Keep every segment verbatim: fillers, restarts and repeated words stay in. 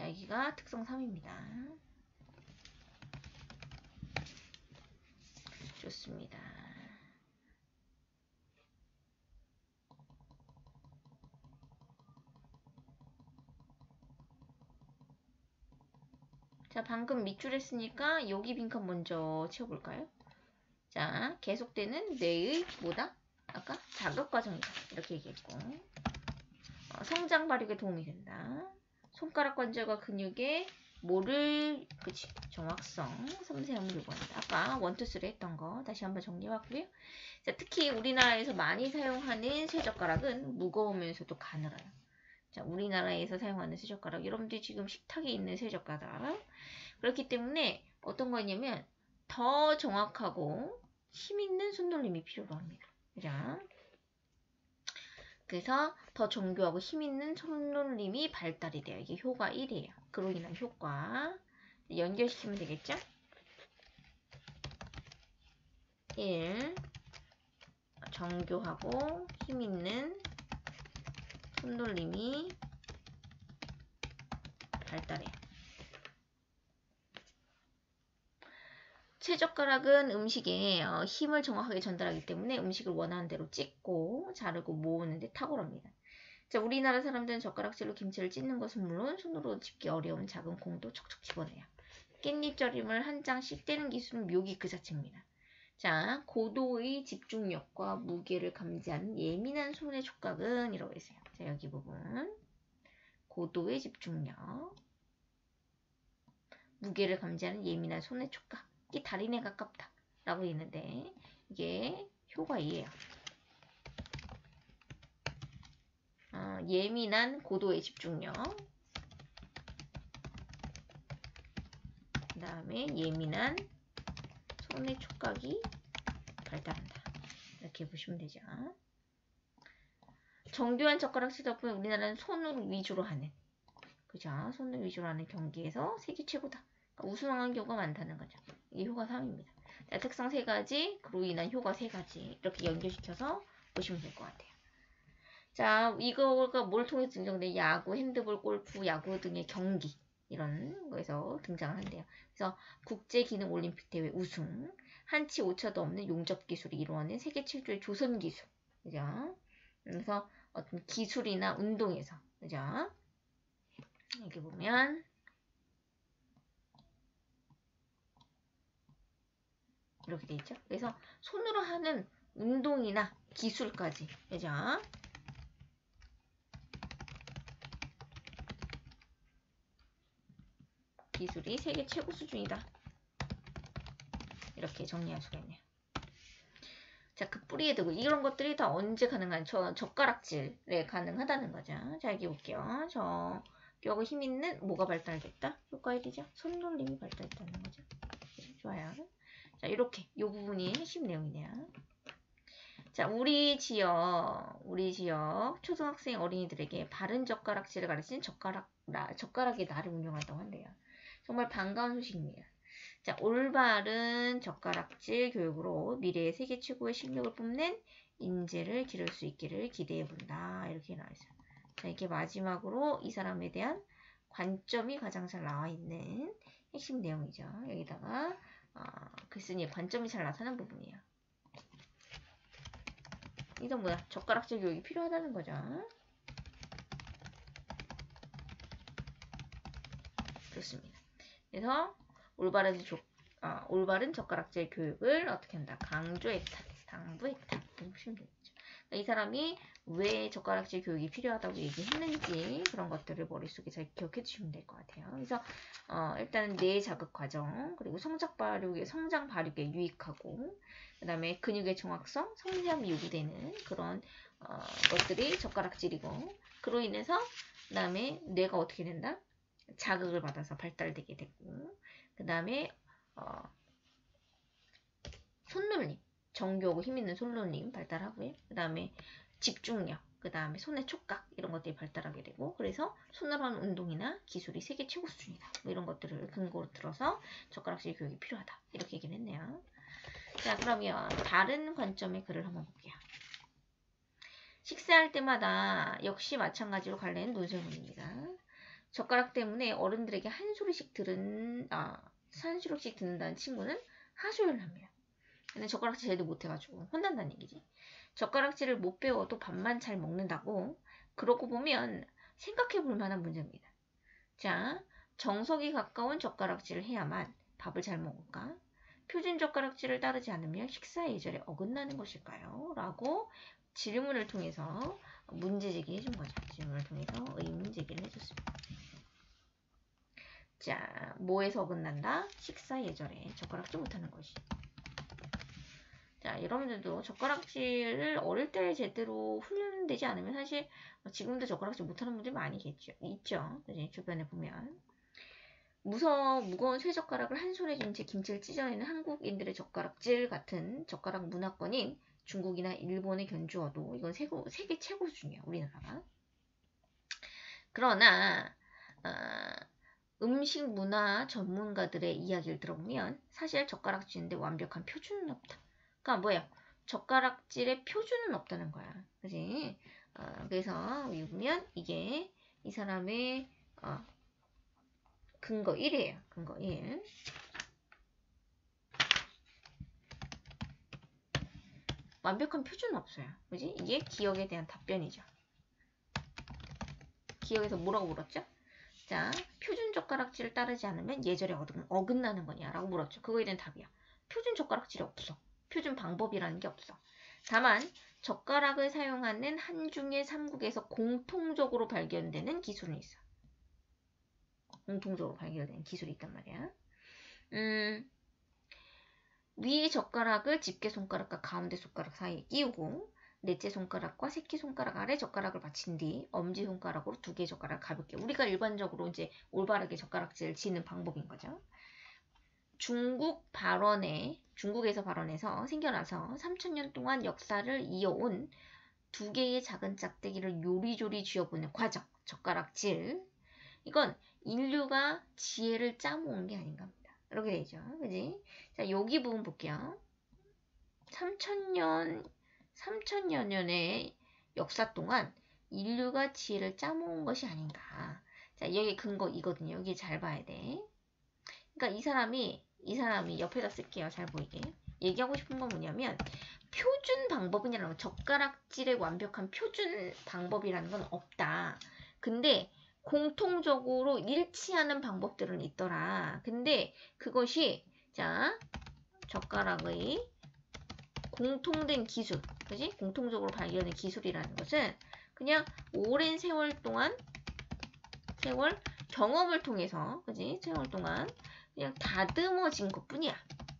자, 여기가 특성 삼입니다. 좋습니다. 자, 방금 밑줄 했으니까 여기 빈칸 먼저 채워볼까요? 자, 계속되는 뇌의 뭐다? 아까 자극과정이다. 이렇게 얘기했고, 어, 성장 발육에 도움이 된다. 손가락 관절과 근육에 뭐를, 그치, 정확성, 섬세함을 요구한다. 아까 원, 투, 쓰리 했던 거 다시 한번 정리해봤고요. 자, 특히 우리나라에서 많이 사용하는 쇠젓가락은 무거우면서도 가늘어요. 자, 우리나라에서 사용하는 쇠젓가락, 여러분들이 지금 식탁에 있는 쇠젓가락, 그렇기 때문에 어떤 거냐면 더 정확하고 힘있는 손놀림이 필요로 합니다. 자, 그래서 더 정교하고 힘있는 손놀림이 발달이 돼요. 이게 효과 일이에요. 그로 인한 효과 연결시키면 되겠죠? 일. 정교하고 힘있는 손놀림이 발달해요. 쇠젓가락은 음식에 힘을 정확하게 전달하기 때문에 음식을 원하는 대로 찢고 자르고 모으는데 탁월합니다. 자, 우리나라 사람들은 젓가락질로 김치를 찢는 것은 물론 손으로 집기 어려운 작은 콩도 척척 집어내요. 깻잎절임을 한 장씩 떼는 기술은 묘기 그 자체입니다. 자, 고도의 집중력과 무게를 감지하는 예민한 손의 촉각은 이라고 했어요. 자, 여기 부분 고도의 집중력, 무게를 감지하는 예민한 손의 촉각, 이 달인에 가깝다 라고 했는데 이게 효과 이예요. 어, 예민한 고도의 집중력, 그 다음에 예민한 손의 촉각이 발달한다. 이렇게 보시면 되죠. 정교한 젓가락질 덕분에 우리나라는 손을 위주로 하는, 그죠? 손을 위주로 하는 경기에서 세계 최고다. 그러니까 우승한 경우가 많다는 거죠. 이게 효과 삼입니다. 자, 특성 세 가지, 그로 인한 효과 세 가지 이렇게 연결시켜서 보시면 될 것 같아요. 자, 이거가 뭘 통해서 증정돼? 야구, 핸드볼, 골프, 야구 등의 경기 이런 거에서 등장을 한대요. 그래서 국제기능올림픽대회 우승, 한치 오차도 없는 용접 기술이 이루어낸 세계 최초의 조선 기술, 그죠? 그래서 어떤 기술이나 운동에서, 그죠? 여기 보면 이렇게 돼 있죠. 그래서 손으로 하는 운동이나 기술까지, 그죠? 기술이 세계 최고 수준이다. 이렇게 정리할 수가 있네요. 자, 그 뿌리에 두고 이런 것들이 다 언제 가능한? 저 젓가락질에 가능하다는 거죠. 자, 여기 볼게요. 저 뼈가 힘 있는 뭐가 발달됐다? 효과 일이죠. 손놀림이 발달됐다는 거죠. 좋아요. 자, 이렇게 이 부분이 핵심 내용이네요. 자, 우리 지역, 우리 지역 초등학생 어린이들에게 바른 젓가락질을 가르치는 젓가락, 나, 젓가락의 날을 운영한다고 한대요. 정말 반가운 소식입니다. 자, 올바른 젓가락질 교육으로 미래의 세계 최고의 실력을 뽐낸 인재를 기를 수 있기를 기대해본다. 이렇게 나와있어요. 자, 이게 마지막으로 이 사람에 대한 관점이 가장 잘 나와있는 핵심 내용이죠. 여기다가 어, 글쓴이의 관점이 잘 나타난 부분이에요. 이건 뭐야? 젓가락질 교육이 필요하다는 거죠. 좋습니다. 그래서 올바른, 조, 아, 올바른 젓가락질 교육을 어떻게 한다? 강조했다. 당부했다. 이렇게 보시면 되겠죠. 이 사람이 왜 젓가락질 교육이 필요하다고 얘기했는지 그런 것들을 머릿속에 잘 기억해 주시면 될 것 같아요. 그래서 어, 일단은 뇌 자극 과정, 그리고 성장 발육에, 성장 발육에 유익하고, 그 다음에 근육의 정확성, 섬세함이 요구되는 그런 어, 것들이 젓가락질이고, 그로 인해서 그 다음에 뇌가 어떻게 된다? 자극을 받아서 발달되게 됐고, 그 다음에 어, 손놀림, 정교하고 힘있는 손놀림 발달하고요. 그 다음에 집중력, 그 다음에 손의 촉각 이런 것들이 발달하게 되고, 그래서 손으로 하는 운동이나 기술이 세계 최고 수준이다. 뭐 이런 것들을 근거로 들어서 젓가락질 교육이 필요하다. 이렇게 얘기를 했네요. 자, 그러면 다른 관점의 글을 한번 볼게요. 식사할 때마다 역시 마찬가지로 갈래는 논설문입니다. 젓가락 때문에 어른들에게 한 소리씩 들은, 아, 한 소리씩 듣는다는 친구는 하소연을 합니다. 근데 젓가락질 제대로 못해가지고 혼난다는 얘기지. 젓가락질을 못 배워도 밥만 잘 먹는다고. 그러고 보면 생각해 볼 만한 문제입니다. 자, 정석이 가까운 젓가락질을 해야만 밥을 잘 먹을까? 표준 젓가락질을 따르지 않으면 식사 예절에 어긋나는 것일까요? 라고 질문을 통해서 문제 제기해 준 거죠. 질문을 통해서 의문 제기를 해줬습니다. 자, 뭐에서 어긋난다? 식사 예절에 젓가락질 못하는 것이. 자, 여러분들도 젓가락질을 어릴 때 제대로 훈련되지 않으면 사실 지금도 젓가락질 못하는 분들이 많이 있죠. 있죠. 주변에 보면. 무서 무거운 쇠젓가락을 한 손에 쥔 채 김치를 찢어내는 한국인들의 젓가락질 같은 젓가락 문화권인 중국이나 일본에 견주어도 이건 세계, 세계 최고 수준이야. 우리나라가. 그러나 어, 음식 문화 전문가들의 이야기를 들어보면 사실 젓가락질인데 완벽한 표준은 없다. 그러니까 뭐야? 젓가락질의 표준은 없다는 거야. 그지? 어, 그래서 보면 이게 이 사람의 어, 근거 일이에요. 근거 일. 완벽한 표준은 없어요. 그지? 이게 기억에 대한 답변이죠. 기억에서 뭐라고 물었죠? 자, 표준 젓가락질을 따르지 않으면 예절에 어긋나는 거냐라고 물었죠. 그거에 대한 답이야. 표준 젓가락질이 없어. 표준 방법이라는 게 없어. 다만 젓가락을 사용하는 한중의 삼국에서 공통적으로 발견되는 기술은 있어. 공통적으로 발견되는 기술이 있단 말이야. 음, 위의 젓가락을 집게 손가락과 가운데 손가락 사이에 끼우고 넷째 손가락과 새끼 손가락 아래 젓가락을 받친 뒤 엄지 손가락으로 두 개의 젓가락을 가볍게, 우리가 일반적으로 이제 올바르게 젓가락질을 지는 방법인 거죠. 중국 발원에 중국에서 발원해서 생겨나서 삼천 년 동안 역사를 이어온 두 개의 작은 짝대기를 요리조리 쥐어보는 과정, 젓가락질. 이건 인류가 지혜를 짜모은 게 아닌가 합니다. 이렇게 되죠. 그지? 자, 여기 부분 볼게요. 삼천 년, 삼천여 년의 역사 동안 인류가 지혜를 짜모은 것이 아닌가. 자, 여기 근거 이거든요. 여기 잘 봐야 돼. 그러니까 이 사람이, 이 사람이 옆에다 쓸게요. 잘 보이게. 얘기하고 싶은 건 뭐냐면, 표준 방법이냐는 거, 젓가락질의 완벽한 표준 방법이라는 건 없다. 근데 공통적으로 일치하는 방법들은 있더라. 근데 그것이 자 젓가락의 공통된 기술, 그지? 공통적으로 발견된 기술이라는 것은 그냥 오랜 세월 동안 세월 경험을 통해서, 그지? 세월 동안 그냥 다듬어진 것뿐이야.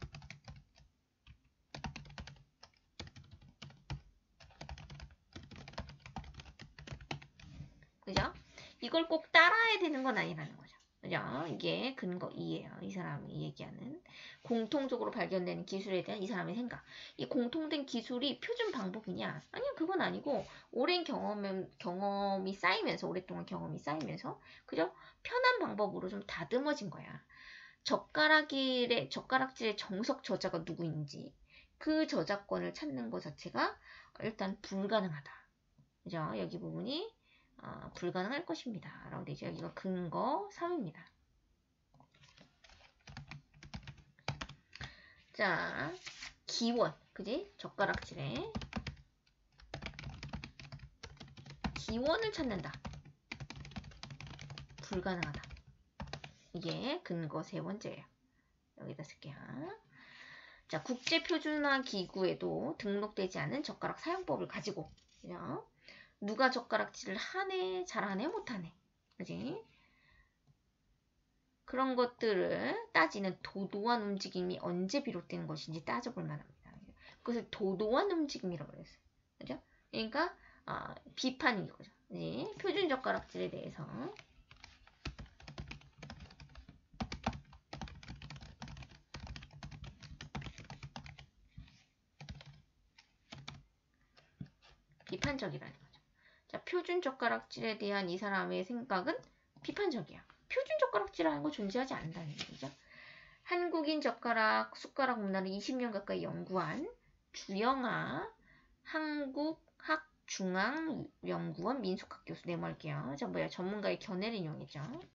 그죠? 이걸 꼭 따라야 되는 건 아니라는 거죠. 그죠? 이게 근거 이예요. 이 사람이 얘기하는 공통적으로 발견되는 기술에 대한 이 사람의 생각. 이 공통된 기술이 표준 방법이냐? 아니요, 그건 아니고 오랜 경험, 경험이 쌓이면서, 오랫동안 경험이 쌓이면서 그죠? 편한 방법으로 좀 다듬어진 거야. 젓가락질의, 젓가락질의 정석 저자가 누구인지 그 저작권을 찾는 것 자체가 일단 불가능하다. 그죠? 여기 부분이 어, 불가능할 것입니다. 라고 되죠. 여기가 근거 삼입니다. 자, 기원. 그지? 젓가락질에 기원을 찾는다. 불가능하다. 이게 근거 세 번째예요. 여기다 쓸게요. 자, 국제표준화 기구에도 등록되지 않은 젓가락 사용법을 가지고, 그죠? 누가 젓가락질을 하네, 잘하네, 못하네. 그지? 그런 것들을 따지는 도도한 움직임이 언제 비롯된 것인지 따져볼 만합니다. 그것을 도도한 움직임이라고 그랬어요. 그죠? 그러니까, 아, 비판인 거죠. 그지? 표준 젓가락질에 대해서. 비판적이라는 거죠. 자, 표준 젓가락질에 대한 이 사람의 생각은 비판적이야. 표준 젓가락질이라는 거 존재하지 않는다는 얘기죠. 한국인 젓가락, 숟가락 문화를 이십 년 가까이 연구한 주영아 한국학 중앙연구원 민숙학 교수 네모할게요. 자, 뭐야? 전문가의 견해를 이용했죠.